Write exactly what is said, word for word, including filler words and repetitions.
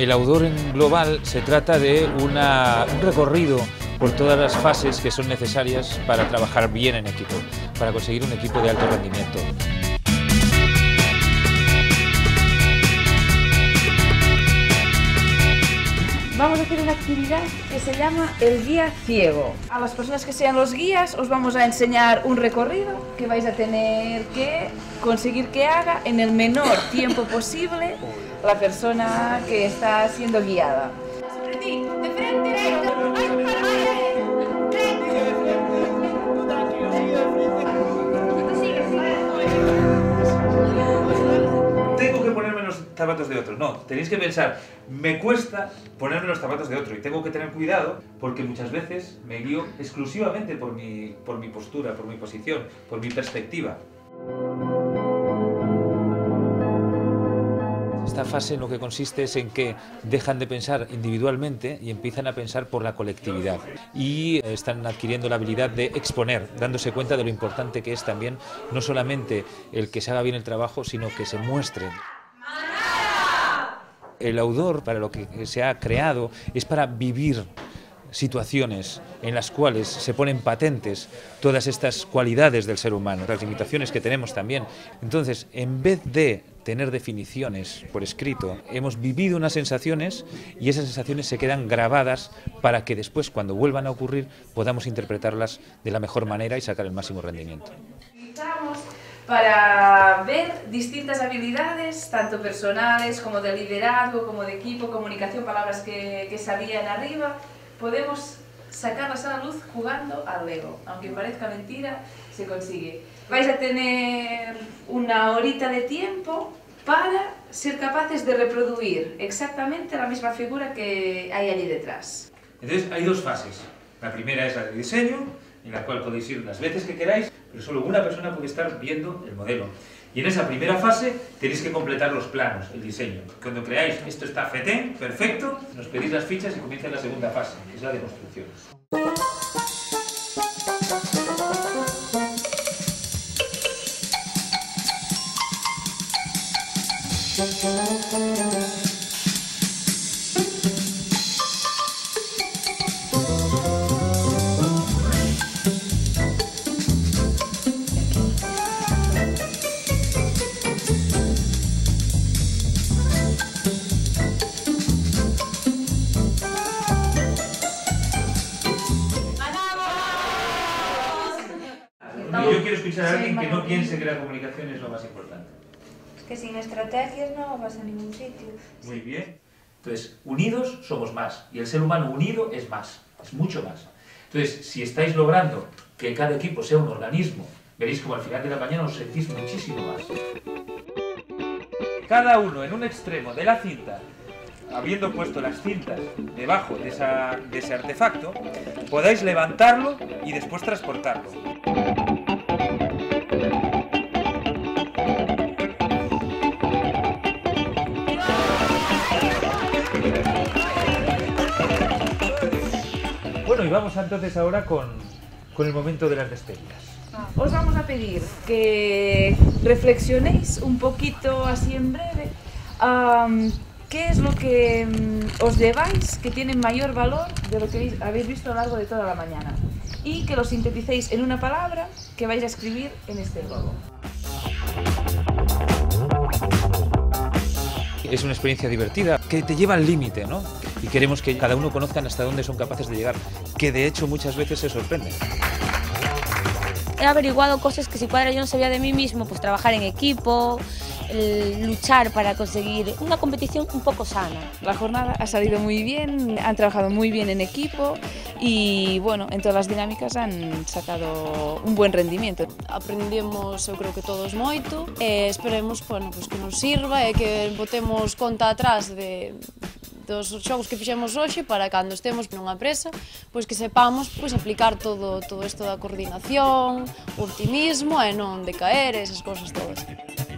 El Audor en global se trata de una, un recorrido por todas las fases que son necesarias para trabajar bien en equipo, para conseguir un equipo de alto rendimiento. Vamos a hacer una actividad que se llama el guía ciego. A las personas que sean los guías os vamos a enseñar un recorrido que vais a tener que conseguir que haga en el menor tiempo posible la persona que está siendo guiada. De frente, recto. Tengo que ponerme los zapatos de otro. No, tenéis que pensar, me cuesta ponerme los zapatos de otro y tengo que tener cuidado porque muchas veces me guío exclusivamente por mi, por mi postura, por mi posición, por mi perspectiva. Esta fase en lo que consiste es en que dejan de pensar individualmente y empiezan a pensar por la colectividad y están adquiriendo la habilidad de exponer, dándose cuenta de lo importante que es también no solamente el que se haga bien el trabajo, sino que se muestre. El Audor, para lo que se ha creado, es para vivir situaciones en las cuales se ponen patentes todas estas cualidades del ser humano, las limitaciones que tenemos también. Entonces, en vez de tener definiciones por escrito, hemos vivido unas sensaciones y esas sensaciones se quedan grabadas para que después, cuando vuelvan a ocurrir, podamos interpretarlas de la mejor manera y sacar el máximo rendimiento. Para ver distintas habilidades, tanto personales como de liderazgo, como de equipo, comunicación, palabras que, que salían arriba, podemos sacarlas a la luz jugando al Lego. Aunque parezca mentira, se consigue. Vais a tener una horita de tiempo para ser capaces de reproducir exactamente la misma figura que hay allí detrás. Entonces hay dos fases. La primera es la de diseño, en la cual podéis ir las veces que queráis, pero solo una persona puede estar viendo el modelo. Y en esa primera fase tenéis que completar los planos, el diseño. Cuando creáis esto está fetén, perfecto, nos pedís las fichas y comienza la segunda fase, que es la de construcciones. Yo quiero escuchar a alguien que no piense que la comunicación es lo más importante. Es que sin estrategias no vas a ningún sitio. Muy bien. Entonces, unidos somos más. Y el ser humano unido es más. Es mucho más. Entonces, si estáis logrando que cada equipo sea un organismo, veréis como al final de la mañana os sentís muchísimo más. Cada uno en un extremo de la cinta, habiendo puesto las cintas debajo de, esa, de ese artefacto, podáis levantarlo y después transportarlo. Bueno, y vamos entonces ahora con, con el momento de las despedidas. Os vamos a pedir que reflexionéis un poquito así en breve um, qué es lo que um, os lleváis que tiene mayor valor de lo que habéis visto a lo largo de toda la mañana y que lo sinteticéis en una palabra que vais a escribir en este globo. Es una experiencia divertida que te lleva al límite, ¿no? Y queremos que cada uno conozcan hasta dónde son capaces de llegar, que de hecho muchas veces se sorprenden. He averiguado cosas que si padre yo no sabía de mí mismo, pues trabajar en equipo, el luchar para conseguir una competición un poco sana. La jornada ha salido muy bien, han trabajado muy bien en equipo y bueno, en todas las dinámicas han sacado un buen rendimiento. Aprendemos, eu creo que todos moito, e esperemos bueno, pues, que nos sirva e que botemos conta atrás de dos xogos que fixemos hoxe para cando estemos nunha presa, pois que sepamos pois aplicar todo todo isto da coordinación, o optimismo e non decaer, esas cousas todas.